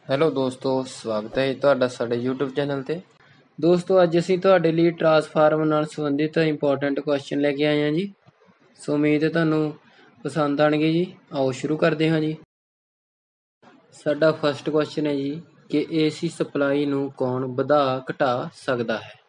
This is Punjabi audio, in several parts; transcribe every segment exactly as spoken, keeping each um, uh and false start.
ਹੈਲੋ ਦੋਸਤੋ, ਸਵਾਗਤ ਹੈ ਤੁਹਾਡਾ ਸਾਡੇ YouTube ਚੈਨਲ ਤੇ। ਦੋਸਤੋ ਅੱਜ ਅਸੀਂ ਤੁਹਾਡੇ ਲਈ ਟਰਾਂਸਫਾਰਮਰ ਨਾਲ ਸੰਬੰਧਿਤ ਇੰਪੋਰਟੈਂਟ ਕੁਐਸਚਨ ਲੈ ਕੇ ਆਏ ਹਾਂ ਜੀ। ਸੋ ਉਮੀਦ ਹੈ ਤੁਹਾਨੂੰ ਪਸੰਦ ਆਣਗੇ ਜੀ। ਆਓ ਸ਼ੁਰੂ ਕਰਦੇ ਹਾਂ ਜੀ। ਸਾਡਾ ਫਸਟ ਕੁਐਸਚਨ ਹੈ ਜੀ ਕਿ ਏਸੀ ਸਪਲਾਈ ਨੂੰ ਕੌਣ ਵਧਾ ਘਟਾ ਸਕਦਾ ਹੈ।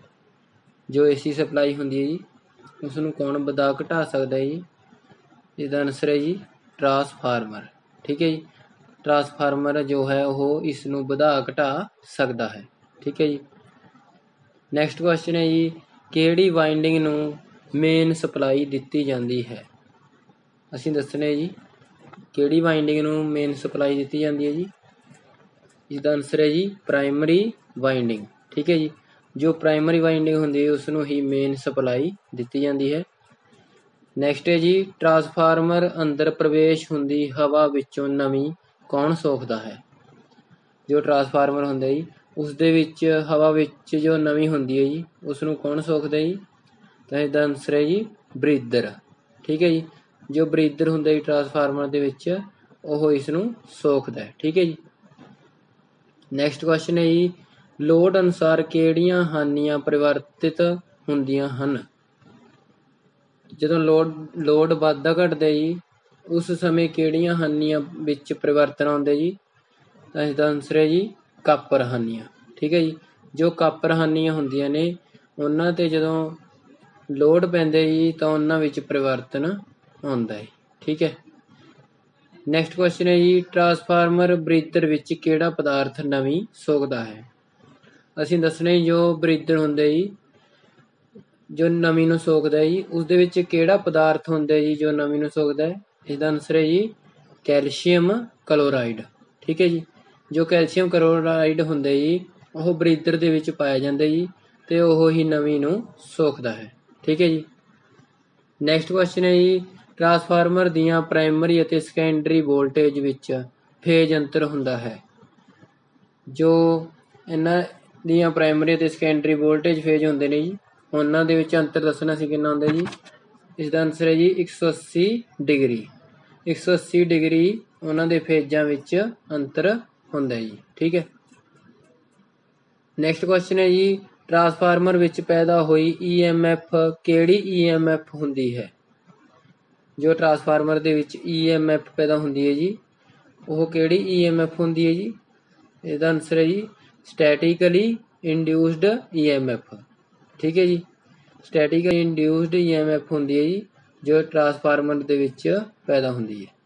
ਜੋ ਏਸੀ ਸਪਲਾਈ ਹੁੰਦੀ ਹੈ ਜੀ ਉਸ ਨੂੰ ਕੌਣ ਵਧਾ ਘਟਾ ਸਕਦਾ ਹੈ ਜੀ। ਇਹਦਾ ਆਨਸਰ ਹੈ ਜੀ ਟਰਾਂਸਫਾਰਮਰ। ਠੀਕ ਹੈ ਜੀ, ਟਰਾਂਸਫਾਰਮਰ ਜੋ ਹੈ ਉਹ ਇਸ ਨੂੰ ਵਧਾ ਘਟਾ ਸਕਦਾ ਹੈ। ਠੀਕ ਹੈ ਜੀ। ਨੈਕਸਟ ਕੁਐਸਚਨ ਹੈ ਜੀ ਕਿਹੜੀ ਵਾਈਂਡਿੰਗ ਨੂੰ ਮੇਨ ਸਪਲਾਈ ਦਿੱਤੀ ਜਾਂਦੀ ਹੈ। ਅਸੀਂ ਦੱਸਣਾ ਜੀ ਕਿਹੜੀ ਵਾਈਂਡਿੰਗ ਨੂੰ ਮੇਨ ਸਪਲਾਈ ਦਿੱਤੀ ਜਾਂਦੀ ਹੈ ਜੀ। ਇਸਦਾ ਆਨਸਰ ਹੈ ਜੀ ਪ੍ਰਾਇਮਰੀ ਵਾਈਂਡਿੰਗ। ਠੀਕ ਹੈ ਜੀ, ਜੋ ਪ੍ਰਾਇਮਰੀ ਵਾਈਂਡਿੰਗ ਹੁੰਦੀ ਹੈ ਉਸ ਨੂੰ ਹੀ ਮੇਨ ਸਪਲਾਈ ਦਿੱਤੀ ਜਾਂਦੀ ਹੈ। ਨੈਕਸਟ ਹੈ ਜੀ ਟਰਾਂਸਫਾਰਮਰ ਅੰਦਰ ਪ੍ਰਵੇਸ਼ ਹੁੰਦੀ ਹਵਾ ਵਿੱਚੋਂ ਨਮੀ ਕੌਣ ਸੋਖਦਾ ਹੈ। ਜੋ ਟਰਾਂਸਫਾਰਮਰ ਹੁੰਦਾ ਜੀ ਉਸ ਦੇ ਵਿੱਚ ਹਵਾ ਵਿੱਚ ਜੋ ਨਮੀ ਹੁੰਦੀ ਹੈ ਜੀ ਉਸ ਨੂੰ ਕੌਣ ਸੋਖਦਾ ਜੀ। ਤਾਂ ਇਸਦਾ ਆਨਸਰ ਹੈ ਜੀ ਬਰੀਦਰ। ਠੀਕ ਹੈ ਜੀ, ਜੋ ਬਰੀਦਰ ਹੁੰਦਾ ਜੀ ਟਰਾਂਸਫਾਰਮਰ ਦੇ ਵਿੱਚ ਉਹ ਇਸ ਨੂੰ ਸੋਖਦਾ ਹੈ। ਠੀਕ ਹੈ ਜੀ। ਨੈਕਸਟ ਕੁਐਸਚਨ ਹੈ ਜੀ ਲੋਡ ਅਨੁਸਾਰ ਕਿਹੜੀਆਂ ਹਾਨੀਆਂ ਪਰਿਵਰਤਿਤ ਹੁੰਦੀਆਂ ਹਨ। ਜਦੋਂ ਲੋਡ ਲੋਡ ਵੱਧਦਾ ਘਟਦਾ ਜੀ ਉਸ ਸਮੇਂ ਕਿਹੜੀਆਂ ਹਾਨੀਆਂ ਵਿੱਚ ਪਰਿਵਰਤਨ ਆਉਂਦੇ ਜੀ। ਤਾਂ ਇਸਦਾ ਆਨਸਰ ਹੈ ਜੀ ਕਾਪਰ ਹਾਨੀਆਂ। ਠੀਕ ਹੈ ਜੀ, ਜੋ ਕਾਪਰ ਹਾਨੀਆਂ ਹੁੰਦੀਆਂ ਨੇ ਉਹਨਾਂ 'ਤੇ ਜਦੋਂ ਲੋਡ ਪੈਂਦੇ ਜੀ ਤਾਂ ਉਹਨਾਂ ਵਿੱਚ ਪਰਿਵਰਤਨ ਆਉਂਦਾ ਹੈ। ਠੀਕ ਹੈ। ਨੈਕਸਟ ਕੁਐਸਚਨ ਹੈ ਜੀ ਟਰਾਂਸਫਾਰਮਰ ਬਰੀਦਰ ਵਿੱਚ ਕਿਹੜਾ ਪਦਾਰਥ ਨਮੀ ਸੋਖਦਾ ਹੈ। ਅਸੀਂ ਦੱਸਣਾ ਜੀ ਜੋ ਬਰੀਦਰ ਹੁੰਦਾ ਜੀ ਜੋ ਨਮੀ ਨੂੰ ਸੋਖਦਾ ਜੀ ਉਸ ਦੇ ਵਿੱਚ ਕਿਹੜਾ ਪਦਾਰਥ ਹੁੰਦਾ ਜੀ ਜੋ ਨਮੀ ਨੂੰ ਸੋਖਦਾ ਹੈ। ਇਸਦਾ ਆਨਸਰ ਹੈ ਜੀ ਕੈਲਸ਼ੀਅਮ ਕਲੋਰਾਈਡ। ਠੀਕ ਹੈ ਜੀ, ਜੋ ਕੈਲਸ਼ੀਅਮ ਕਲੋਰਾਈਡ ਹੁੰਦਾ ਜੀ ਉਹ ਬਰੀਦਰ ਦੇ ਵਿੱਚ ਪਾਇਆ ਜਾਂਦਾ ਜੀ ਅਤੇ ਉਹ ਹੀ ਨਮੀ ਨੂੰ ਸੋਖਦਾ ਹੈ। ਠੀਕ ਹੈ ਜੀ। ਨੈਕਸਟ ਕੁਐਸਚਨ ਹੈ ਜੀ ਟਰਾਂਸਫਾਰਮਰ ਦੀਆਂ ਪ੍ਰਾਇਮਰੀ ਅਤੇ ਸੈਕੰਡਰੀ ਵੋਲਟੇਜ ਵਿੱਚ ਫੇਜ਼ ਅੰਤਰ ਹੁੰਦਾ ਹੈ। ਜੋ ਇਹਨਾਂ ਦੀਆਂ ਪ੍ਰਾਇਮਰੀ ਅਤੇ ਸੈਕੰਡਰੀ ਵੋਲਟੇਜ ਫੇਜ਼ ਹੁੰਦੇ ਨੇ ਜੀ ਉਹਨਾਂ ਦੇ ਵਿੱਚ ਅੰਤਰ ਦੱਸਣਾ ਸੀ ਕਿੰਨਾ ਹੁੰਦਾ ਜੀ। ਇਸਦਾ ਆਨਸਰ ਹੈ ਜੀ ਇੱਕ ਸੌ ਅੱਸੀ ਡਿਗਰੀ। ਇੱਕ ਸੌ ਅੱਸੀ ਡਿਗਰੀ ਉਹਨਾਂ ਦੇ ਫੇਜ਼ਾਂ ਵਿੱਚ ਅੰਤਰ ਹੁੰਦਾ ਜੀ। ਠੀਕ ਹੈ। ਨੈਕਸਟ ਕੁਐਸਚਨ ਹੈ ਜੀ ਟਰਾਂਸਫਾਰਮਰ ਵਿੱਚ ਪੈਦਾ ਹੋਈ ਈ ਐਮ ਐਫ ਕਿਹੜੀ ਈ ਐਮ ਐਫ ਹੁੰਦੀ ਹੈ। ਜੋ ਟਰਾਂਸਫਾਰਮਰ ਦੇ ਵਿੱਚ ਈ ਐਮ ਐਫ ਪੈਦਾ ਹੁੰਦੀ ਹੈ ਜੀ ਉਹ ਕਿਹੜੀ ਈ ਐਮ ਐਫ ਹੁੰਦੀ ਹੈ ਜੀ। ਇਹਦਾ ਆਨਸਰ ਹੈ ਜੀ statically induced E M F. ਠੀਕ ਹੈ ਜੀ, statically induced E M F ਹੁੰਦੀ ਹੈ ਜੀ ਜੋ ਟਰਾਂਸਫਾਰਮਰ ਦੇ ਵਿੱਚ ਪੈਦਾ ਹੁੰਦੀ ਹੈ।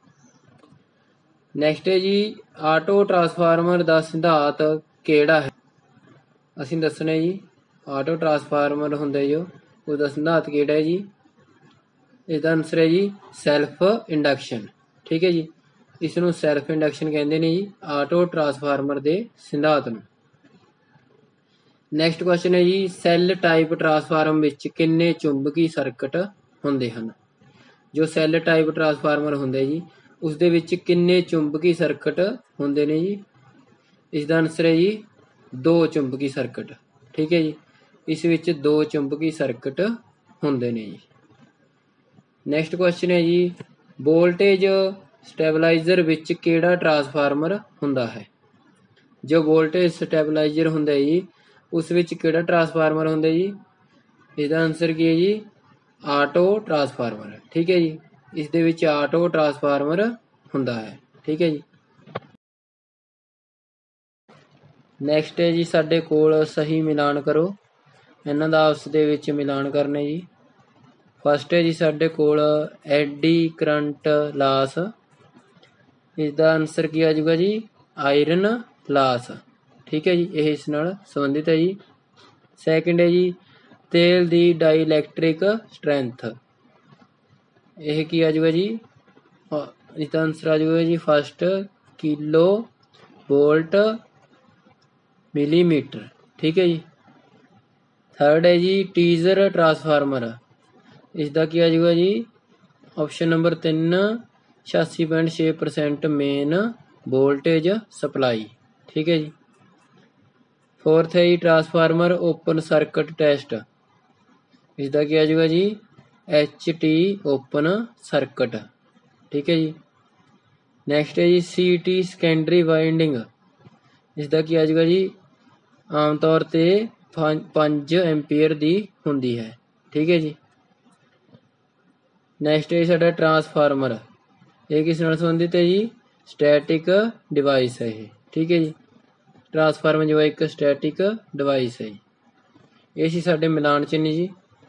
ਨੈਕਸਟ ਹੈ ਜੀ ਆਟੋ ਟਰਾਂਸਫਾਰਮਰ ਦਾ ਸਿਧਾਂਤ ਕਿਹੜਾ ਹੈ। ਅਸੀਂ ਦੱਸਣਾ ਜੀ ਆਟੋ ਟਰਾਂਸਫਾਰਮਰ ਹੁੰਦਾ ਜੋ ਉਹਦਾ ਸਿਧਾਂਤ ਕਿਹੜਾ ਹੈ ਜੀ। ਇਸਦਾ ਆਨਸਰ ਹੈ ਜੀ ਸੈਲਫ ਇੰਡਕਸ਼ਨ। ਠੀਕ ਹੈ ਜੀ, ਇਸ ਨੂੰ ਸੈਲਫ ਇੰਡਕਸ਼ਨ ਕਹਿੰਦੇ ਨੇ ਜੀ ਆਟੋ ਟਰਾਂਸਫਾਰਮਰ ਦੇ ਸਿਧਾਂਤ ਨੂੰ। ਨੈਕਸਟ ਕੁਐਸਚਨ ਹੈ ਜੀ ਸੈੱਲ ਟਾਈਪ ਟਰਾਂਸਫਾਰਮਰ ਵਿੱਚ ਕਿੰਨੇ ਚੁੰਬਕੀ ਸਰਕਟ ਹੁੰਦੇ ਹਨ। ਜੋ ਸੈੱਲ ਟਾਈਪ ਟਰਾਂਸਫਾਰਮਰ ਹੁੰਦਾ ਜੀ ਉਸ ਦੇ ਵਿੱਚ ਕਿੰਨੇ ਚੁੰਬਕੀ ਸਰਕਟ ਹੁੰਦੇ ਨੇ ਜੀ। ਇਸਦਾ ਆਨਸਰ ਹੈ ਜੀ ਦੋ ਚੁੰਬਕੀ ਸਰਕਟ। ਠੀਕ ਹੈ ਜੀ, ਇਸ ਵਿੱਚ ਦੋ ਚੁੰਬਕੀ ਸਰਕਟ ਹੁੰਦੇ ਨੇ ਜੀ। ਨੈਕਸਟ ਕੁਐਸਚਨ ਹੈ ਜੀ ਵੋਲਟੇਜ ਸਟੈਬਲਾਈਜ਼ਰ ਵਿੱਚ ਕਿਹੜਾ ਟਰਾਂਸਫਾਰਮਰ ਹੁੰਦਾ ਹੈ। ਜੋ ਵੋਲਟੇਜ ਸਟੈਬਲਾਈਜ਼ਰ ਹੁੰਦਾ ਜੀ ਉਸ ਵਿੱਚ ਕਿਹੜਾ ਟਰਾਂਸਫਾਰਮਰ ਹੁੰਦਾ ਜੀ। ਇਸਦਾ ਆਨਸਰ ਕੀ ਹੈ ਜੀ ਆਟੋ ਟਰਾਂਸਫਾਰਮਰ। ਠੀਕ ਹੈ ਜੀ, ਇਸ ਦੇ ਵਿੱਚ ਆਟੋ ਟਰਾਂਸਫਾਰਮਰ ਹੁੰਦਾ ਹੈ। ਠੀਕ ਹੈ ਜੀ। ਨੈਕਸਟ ਹੈ ਜੀ ਸਾਡੇ ਕੋਲ ਸਹੀ ਮਿਲਾਨ ਕਰੋ। ਇਹਨਾਂ ਦਾ ਆਪਸ ਦੇ ਵਿੱਚ ਮਿਲਾਨ ਕਰਨਾ ਜੀ। ਫਸਟ ਹੈ ਜੀ ਸਾਡੇ ਕੋਲ ਐਡੀ ਕਰੰਟ ਲਾਸ। ਇਸਦਾ ਆਨਸਰ ਕੀ ਆ ਜਾਊਗਾ ਜੀ ਆਇਰਨ ਲਾਸ। ਠੀਕ ਹੈ ਜੀ, ਇਹ ਇਸ ਨਾਲ ਸੰਬੰਧਿਤ ਹੈ ਜੀ। ਸੈਕਿੰਡ ਹੈ ਜੀ ਤੇਲ ਦੀ ਡਾਈਲੈਕਟ੍ਰਿਕ ਸਟਰੈਂਥ। ਇਹ ਕੀ ਆ ਜਾਊਗਾ ਜੀ ਇਸਦਾ ਆਨਸਰ ਆ ਜਾਊਗਾ ਜੀ ਫਸਟ ਕਿਲੋ ਵੋਲਟ ਮਿਲੀਮੀਟਰ। ਠੀਕ ਹੈ ਜੀ। ਥਰਡ ਹੈ ਜੀ ਟੀਜ਼ਰ ਟਰਾਂਸਫਾਰਮਰ। ਇਸਦਾ ਕੀ ਆ ਜਾਊਗਾ ਜੀ ਆਪਸ਼ਨ ਨੰਬਰ ਤਿੰਨ ਛਿਆਸੀ ਪੁਆਇੰਟ ਛੇ ਪਰਸੈਂਟ ਮੇਨ ਵੋਲਟੇਜ ਸਪਲਾਈ। ਠੀਕ ਹੈ ਜੀ। ਫੋਰਥ ਹੈ ਜੀ ਟਰਾਂਸਫਾਰਮਰ ਓਪਨ ਸਰਕਟ ਟੈਸਟ। ਇਸਦਾ ਕੀ ਆ ਜਾਊਗਾ ਜੀ ਐਚ ਟੀ ਓਪਨ ਸਰਕਟ। ਠੀਕ ਹੈ ਜੀ। ਨੈਕਸਟ ਹੈ ਜੀ ਸੀ ਟੀ ਸੈਕੰਡਰੀ ਵਾਈਂਡਿੰਗ। इसका की आ जाएगा जी आम तौर पर पाँच एंपीयर की होंगी है। ठीक है जी। नैक्सट है साडा ट्रांसफार्मर, ये किस नाल संबंधित है जी, स्टैटिक डिवाइस है ये। ठीक है जी। ट्रांसफार्मर जो है एक स्टैटिक डिवाइस है, ये सी साडे मिलान चिन्ह जी।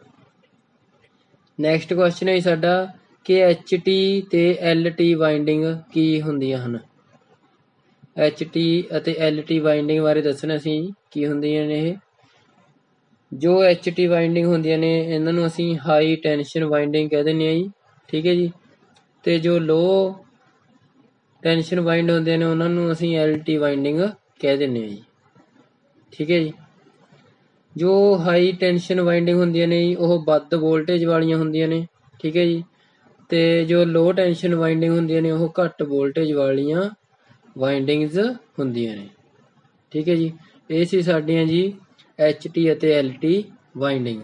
नैक्सट क्वेश्चन है साडा कि एच टी ते एल टी वाइंडिंग की होंदियां हन। एच टी ਅਤੇ एल टी वाइंडिंग बारे दसना सी की होंदियां ने। जो एच टी वाइंडिंग होंदियां ने इन्हां नूं असीं हाई टेंशन वाइंडिंग कह दिंदे आ जी। ठीक है जी। ते जो लो टेंशन वाइंड होंदे ने उन्हां नूं असीं एल टी वाइंडिंग कह दिंदे आ जी। ठीक है जी। जो हाई टेंशन वाइंडिंग होंदियां ने जी ਉਹ ਵੱਧ ਵੋਲਟੇਜ ਵਾਲੀਆਂ ਹੁੰਦੀਆਂ ਨੇ। ਠੀਕ ਹੈ ਜੀ। ਤੇ ਜੋ ਲੋ ਟੈਂਸ਼ਨ ਵਾइंडिंग ਹੁੰਦੀਆਂ ਨੇ ਉਹ ਘੱਟ ਵੋਲਟੇਜ ਵਾਲੀਆਂ ਵਾइंडिंग्स ਹੁੰਦੀਆਂ ਨੇ। ਠੀਕ ਹੈ ਜੀ। ਇਹ ਸੀ ਸਾਡੀਆਂ ਜੀ ਐਚ ਟੀ ਅਤੇ ਐਲ ਟੀ ਵਾइंडिंग।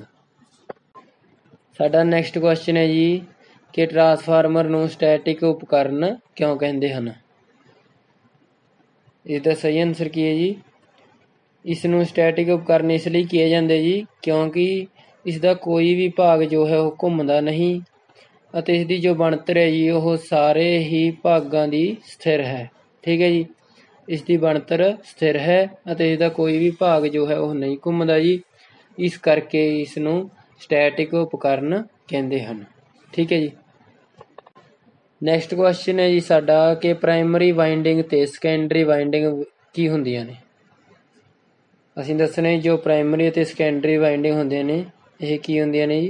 ਸਾਡਾ ਨੈਕਸਟ ਕੁਐਸਚਨ ਹੈ ਜੀ ਕਿ ਟਰਾਂਸਫਾਰਮਰ ਨੂੰ ਸਟੈਟਿਕ ਉਪਕਰਨ ਕਿਉਂ ਕਹਿੰਦੇ ਹਨ। इसका सही आंसर की है जी, इसनूं स्टैटिक उपकरण इसलिए किए जाते जी क्योंकि इसका कोई भी भाग जो है वो घूमता नहीं ਅਤੇ इसकी जो ਬਣਤਰ है जी वो सारे ही भागों की स्थिर है। ठीक है जी। इसकी ਬਣਤਰ स्थिर है ਅਤੇ इसका कोई भी भाग जो है वो नहीं घूमता जी, इस करके इसनूं स्टैटिक उपकरण कहते हैं। ठीक है जी। नैक्सट क्वेश्चन है जी साडा कि प्राइमरी वाइंडिंग ते सैकेंडरी वाइंडिंग की होंदियां ने। असीं दसना जो प्राइमरी ते सैकेंडरी वाइंडिंग होंदियां ने ये की होंदियां ने जी।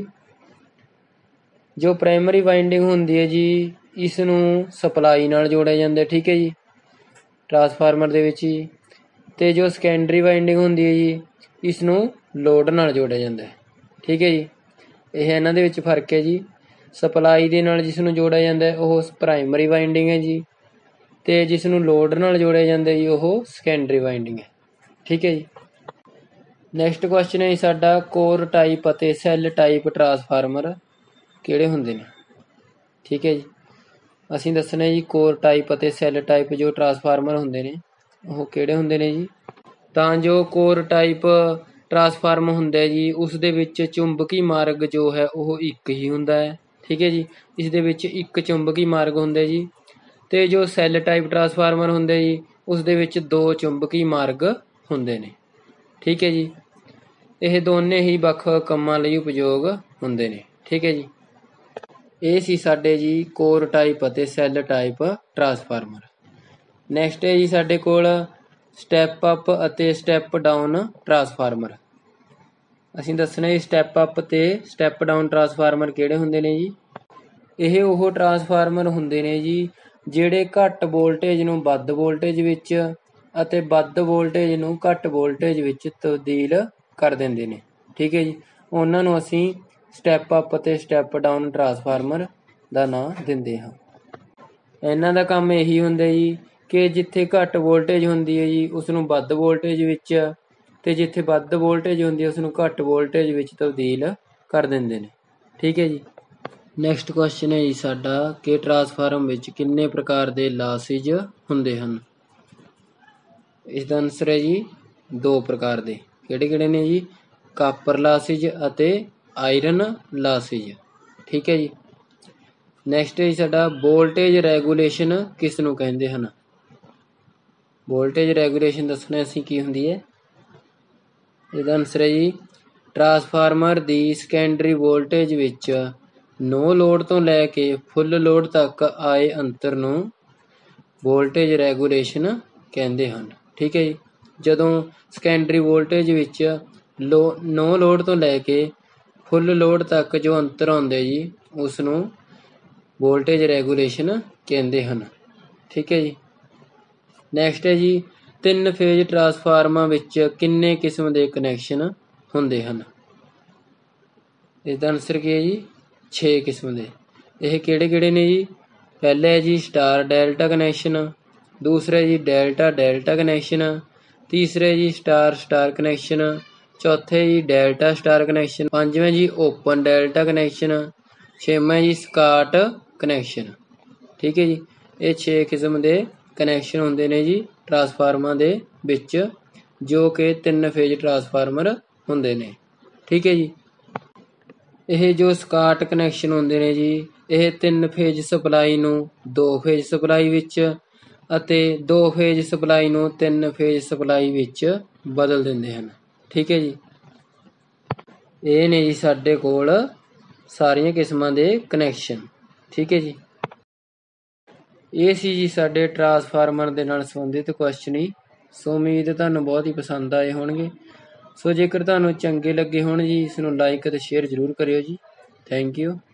जो प्राइमरी वाइंडिंग होंदी है जी इसनूं सप्लाई नाल जोड़िया जांदा। ठीक है जी। ट्रांसफार्मर दे विच जी। ते जो सैकेंडरी वाइंडिंग होंदी है जी इसनूं लोड नाल जोड़िया जांदा। ठीक है जी। यह इन्हां दे विच फर्क है जी। सप्लाई दे नाल जिस नूं जोड़िया जांदा है वो प्राइमरी वाइंडिंग है जी, ते जिस नूं लोड नाल जोड़िया जांदा जी वो सैकेंडरी वाइंडिंग है। ठीक है जी। नैक्सट क्वेश्चन है साडा कोर टाइप अते सैल टाइप ट्रांसफार्मर किहड़े हुंदे ने। ठीक है जी। असीं दसना जी कोर टाइप अते सैल टाइप जो ट्रांसफार्मर हुंदे ने वो किहड़े हुंदे ने जी। तां जो कोर टाइप ट्रांसफार्मर हुंदा जी उस दे विच चुंबकी मार्ग जो है वो एक ही हुंदा है। ठीक है जी। इस दे विच एक चुंबकी मार्ग हुंदा जी। ते जो सैल टाइप ट्रांसफार्मर हुंदा जी उस दे विच दो चुंबकी मार्ग हुंदे ने। ठीक है जी। यह दोनों ही ਵੱਖ ਕੰਮਾਂ ਲਈ उपयोग ਹੁੰਦੇ ਨੇ। ठीक है जी। ਇਹ ਸੀ ਸਾਡੇ ਜੀ ਕੋਰ ਟਾਈਪ ਅਤੇ ਸੈੱਲ ਟਾਈਪ ਟਰਾਂਸਫਾਰਮਰ। ਨੈਕਸਟ ਹੈ ਜੀ ਸਾਡੇ ਕੋਲ ਸਟੈਪ ਅਪ ਅਤੇ ਸਟੈਪ ਡਾਊਨ ਟਰਾਂਸਫਾਰਮਰ। ਅਸੀਂ ਦੱਸਣਾ ਜੀ ਸਟੈਪ ਅਪ ਤੇ ਸਟੈਪ ਡਾਊਨ ਟਰਾਂਸਫਾਰਮਰ ਕਿਹੜੇ ਹੁੰਦੇ ਨੇ ਜੀ। ਇਹ ਉਹ ਟਰਾਂਸਫਾਰਮਰ ਹੁੰਦੇ ਨੇ ਜੀ ਜਿਹੜੇ ਘੱਟ ਵੋਲਟੇਜ ਨੂੰ ਵੱਧ ਵੋਲਟੇਜ ਵਿੱਚ ਅਤੇ ਵੱਧ ਵੋਲਟੇਜ ਨੂੰ ਘੱਟ ਵੋਲਟੇਜ ਵਿੱਚ ਤਬਦੀਲ ਕਰ ਦਿੰਦੇ ਨੇ। ਠੀਕ ਹੈ ਜੀ। ਉਹਨਾਂ ਨੂੰ ਅਸੀਂ ਸਟੈਪ ਅਪ ਅਤੇ ਸਟੈਪ ਡਾਊਨ ਟਰਾਂਸਫਾਰਮਰ ਦਾ ਨਾਂ ਦਿੰਦੇ ਹਾਂ। ਇਹਨਾਂ ਦਾ ਕੰਮ ਇਹੀ ਹੁੰਦਾ ਜੀ ਕਿ ਜਿੱਥੇ ਘੱਟ ਵੋਲਟੇਜ ਹੁੰਦੀ ਹੈ ਜੀ ਉਸ ਨੂੰ ਵੱਧ ਵੋਲਟੇਜ ਵਿੱਚ ਅਤੇ ਜਿੱਥੇ ਵੱਧ ਵੋਲਟੇਜ ਹੁੰਦੀ ਹੈ ਉਸ ਨੂੰ ਘੱਟ ਵੋਲਟੇਜ ਵਿੱਚ ਤਬਦੀਲ ਕਰ ਦਿੰਦੇ ਨੇ। ਠੀਕ ਹੈ ਜੀ। ਨੈਕਸਟ ਕੁਐਸਚਨ ਹੈ ਜੀ ਸਾਡਾ ਕਿ ਟਰਾਂਸਫਾਰਮ ਵਿੱਚ ਕਿੰਨੇ ਪ੍ਰਕਾਰ ਦੇ ਲਾਸਿਜ ਹੁੰਦੇ ਹਨ। ਇਸ ਦਾ ਆਨਸਰ ਹੈ ਜੀ ਦੋ ਪ੍ਰਕਾਰ ਦੇ। ਕਿਹੜੇ ਕਿਹੜੇ ਨੇ ਜੀ, ਕਾਪਰ ਲਾਸਿਜ ਅਤੇ ਆਇਰਨ ਲਾਸਿਜ। ਠੀਕ ਹੈ ਜੀ। ਨੈਕਸਟ ਹੈ ਜੀ ਸਾਡਾ ਵੋਲਟੇਜ ਰੈਗੂਲੇਸ਼ਨ ਕਿਸ ਨੂੰ ਕਹਿੰਦੇ ਹਨ। ਵੋਲਟੇਜ ਰੈਗੂਲੇਸ਼ਨ ਦੱਸਣਾ ਅਸੀਂ ਕੀ ਹੁੰਦੀ ਹੈ। ਇਹਦਾ ਆਨਸਰ ਹੈ ਜੀ ਟਰਾਂਸਫਾਰਮਰ ਦੀ ਸੈਕੰਡਰੀ ਵੋਲਟੇਜ ਵਿੱਚ ਨੋ ਲੋਡ ਤੋਂ ਲੈ ਕੇ ਫੁੱਲ ਲੋਡ ਤੱਕ ਆਏ ਅੰਤਰ ਨੂੰ ਵੋਲਟੇਜ ਰੈਗੂਲੇਸ਼ਨ ਕਹਿੰਦੇ ਹਨ। ਠੀਕ ਹੈ ਜੀ। ਜਦੋਂ ਸੈਕੰਡਰੀ ਵੋਲਟੇਜ ਵਿੱਚ ਲੋ ਨੋ ਲੋਡ ਤੋਂ ਲੈ ਕੇ ਫੁੱਲ ਲੋਡ ਤੱਕ ਜੋ ਅੰਤਰ ਆਉਂਦਾ ਜੀ ਉਸ ਨੂੰ ਵੋਲਟੇਜ ਰੈਗੂਲੇਸ਼ਨ ਕਹਿੰਦੇ ਹਨ। ਠੀਕ ਹੈ ਜੀ। ਨੈਕਸਟ ਹੈ ਜੀ ਤਿੰਨ ਫੇਜ਼ ਟਰਾਂਸਫਾਰਮਰਾਂ ਵਿੱਚ ਕਿੰਨੇ ਕਿਸਮ ਦੇ ਕਨੈਕਸ਼ਨ ਹੁੰਦੇ ਹਨ। ਇਸ ਦਾ ਆਨਸਰ ਕੀ ਹੈ ਜੀ ਛੇ ਕਿਸਮ ਦੇ। ਇਹ ਕਿਹੜੇ ਕਿਹੜੇ ਨੇ ਜੀ। ਪਹਿਲਾ ਹੈ ਜੀ ਸਟਾਰ ਡੈਲਟਾ ਕਨੈਕਸ਼ਨ, ਦੂਸਰਾ ਜੀ ਡੈਲਟਾ ਡੈਲਟਾ ਕਨੈਕਸ਼ਨ, ਤੀਸਰਾ ਜੀ ਸਟਾਰ ਸਟਾਰ ਕਨੈਕਸ਼ਨ, ਚੌਥੇ ਜੀ ਡੈਲਟਾ ਸਟਾਰ ਕਨੈਕਸ਼ਨ, ਪੰਜਵਾਂ ਜੀ ਓਪਨ ਡੈਲਟਾ ਕਨੈਕਸ਼ਨ, ਛੇਵਾਂ ਜੀ ਸਕਾਟ ਕਨੈਕਸ਼ਨ। ਠੀਕ ਹੈ ਜੀ। ਇਹ ਛੇ ਕਿਸਮ ਦੇ ਕਨੈਕਸ਼ਨ ਹੁੰਦੇ ਨੇ ਜੀ ਟਰਾਂਸਫਾਰਮਰਾਂ ਦੇ ਵਿੱਚ, ਜੋ ਕਿ ਤਿੰਨ ਫੇਜ਼ ਟਰਾਂਸਫਾਰਮਰ ਹੁੰਦੇ ਨੇ। ਠੀਕ ਹੈ ਜੀ। ਇਹ ਜੋ ਸਕਾਟ ਕਨੈਕਸ਼ਨ ਹੁੰਦੇ ਨੇ ਜੀ, ਇਹ ਤਿੰਨ ਫੇਜ਼ ਸਪਲਾਈ ਨੂੰ ਦੋ ਫੇਜ਼ ਸਪਲਾਈ ਵਿੱਚ ਅਤੇ ਦੋ ਫੇਜ਼ ਸਪਲਾਈ ਨੂੰ ਤਿੰਨ ਫੇਜ਼ ਸਪਲਾਈ ਵਿੱਚ ਬਦਲ ਦਿੰਦੇ ਹਨ। ਠੀਕ ਹੈ ਜੀ। ਇਹ ਨੇ ਜੀ ਸਾਡੇ ਕੋਲ ਸਾਰੀਆਂ ਕਿਸਮਾਂ ਦੇ ਕਨੈਕਸ਼ਨ। ਠੀਕ ਹੈ ਜੀ। ਇਹ ਸੀ ਜੀ ਸਾਡੇ ਟਰਾਂਸਫਾਰਮਰ ਦੇ ਨਾਲ ਸੰਬੰਧਿਤ ਕੁਐਸਚਨ ਹੀ। ਸੋ ਉਮੀਦ ਤੁਹਾਨੂੰ ਬਹੁਤ ਹੀ ਪਸੰਦ ਆਏ ਹੋਣਗੇ। ਸੋ ਜੇਕਰ ਤੁਹਾਨੂੰ ਚੰਗੇ ਲੱਗੇ ਹੋਣ ਜੀ, ਇਸ ਨੂੰ ਲਾਈਕ ਅਤੇ ਸ਼ੇਅਰ ਜ਼ਰੂਰ ਕਰਿਓ ਜੀ। Thank you.